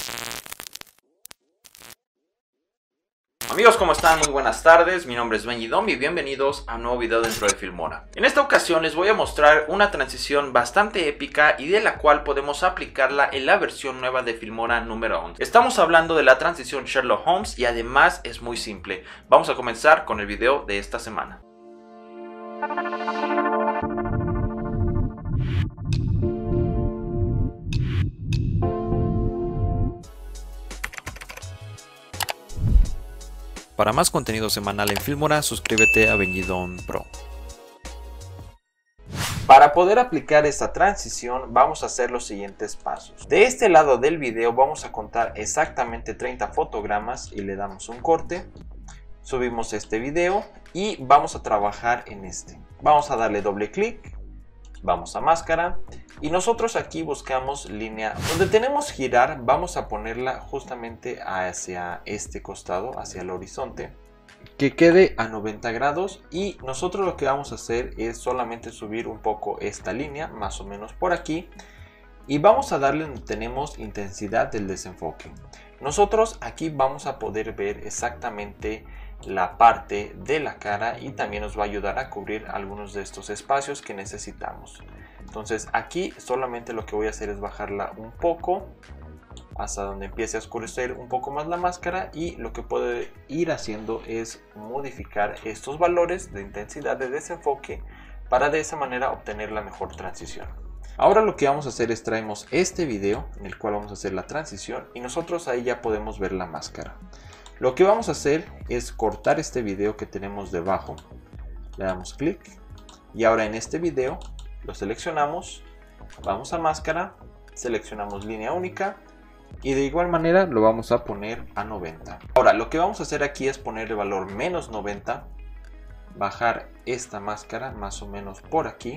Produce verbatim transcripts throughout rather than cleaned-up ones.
Amigos, ¿cómo están? Muy buenas tardes, mi nombre es Benjidom y bienvenidos a un nuevo video dentro de Filmora. En esta ocasión les voy a mostrar una transición bastante épica y de la cual podemos aplicarla en la versión nueva de Filmora número once. Estamos hablando de la transición Sherlock Holmes y además es muy simple. Vamos a comenzar con el video de esta semana. Para más contenido semanal en Filmora, suscríbete a Benjidom Pro. Para poder aplicar esta transición vamos a hacer los siguientes pasos. De este lado del video vamos a contar exactamente treinta fotogramas y le damos un corte. Subimos este video y vamos a trabajar en este. Vamos a darle doble clic, vamos a máscara y nosotros aquí buscamos línea. Donde tenemos girar vamos a ponerla justamente hacia este costado, hacia el horizonte, que quede a noventa grados, y nosotros lo que vamos a hacer es solamente subir un poco esta línea, más o menos por aquí, y vamos a darle donde tenemos intensidad del desenfoque. Nosotros aquí vamos a poder ver exactamente la parte de la cara y también nos va a ayudar a cubrir algunos de estos espacios que necesitamos. Entonces aquí solamente lo que voy a hacer es bajarla un poco hasta donde empiece a oscurecer un poco más la máscara, y lo que puedo ir haciendo es modificar estos valores de intensidad de desenfoque para de esa manera obtener la mejor transición. Ahora lo que vamos a hacer es traemos este video en el cual vamos a hacer la transición y nosotros ahí ya podemos ver la máscara. Lo que vamos a hacer es cortar este video que tenemos debajo, le damos clic y ahora en este video lo seleccionamos, vamos a máscara, seleccionamos línea única y de igual manera lo vamos a poner a noventa. Ahora lo que vamos a hacer aquí es poner el valor menos noventa, bajar esta máscara más o menos por aquí,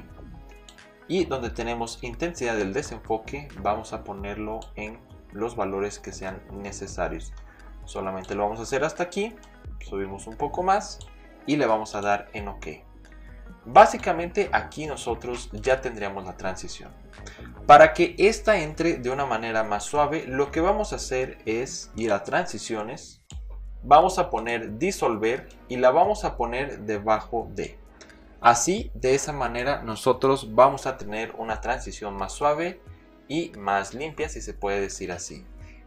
y donde tenemos intensidad del desenfoque vamos a ponerlo en los valores que sean necesarios. Solamente lo vamos a hacer hasta aquí, subimos un poco más y le vamos a dar en OK. Básicamente aquí nosotros ya tendríamos la transición. Para que esta entre de una manera más suave, lo que vamos a hacer es ir a transiciones, vamos a poner disolver y la vamos a poner debajo de. Así, de esa manera nosotros vamos a tener una transición más suave y más limpia, si se puede decir así.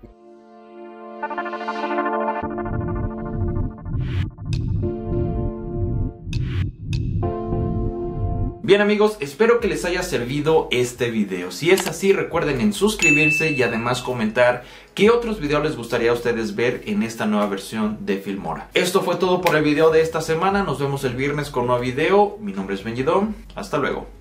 Bien amigos, espero que les haya servido este video. Si es así, recuerden en suscribirse y además comentar qué otros videos les gustaría a ustedes ver en esta nueva versión de Filmora. Esto fue todo por el video de esta semana. Nos vemos el viernes con un nuevo video. Mi nombre es Benjidom. Hasta luego.